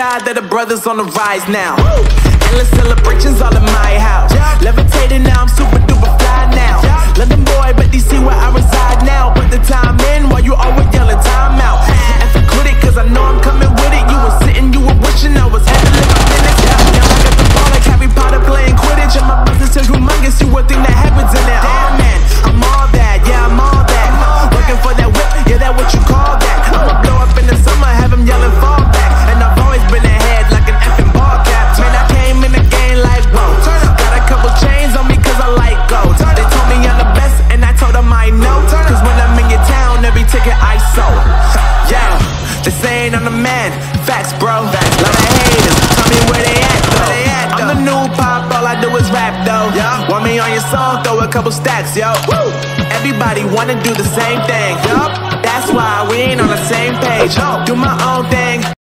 God that the brothers on the rise now. Endless celebrations all in my house. Levitating now, I'm super duper fly now. London boy, but DC where I reside now. Put the time in while you always yelling time out. And for quit it, cause I know I'm coming with it. You were sitting, you were wishing I was handling my minutes. Now I got the ball like Harry Potter playing Quidditch. And my business is humongous, you would think that happens in it. Oh man, I'm all that, yeah, I'm all that. Looking for that whip, yeah, that what you call that. I'ma blow up in the summer, have him yelling fall back. And I've always been ahead like an effing ball cap. Man, I came in the game like, whoa. Got a couple chains on me cause I like gold. They told me I'm the best and I told them I know. Cause when I'm in your town, every ticket I sold. Yeah, they saying I'm the man. Facts, bro. Lot of haters, tell me where they at though. I'm the new pop, all I do is rap though. Want me on your song, throw a couple stacks, yo. Everybody wanna do the same thing. That's why we ain't on the same page. Do my own thing.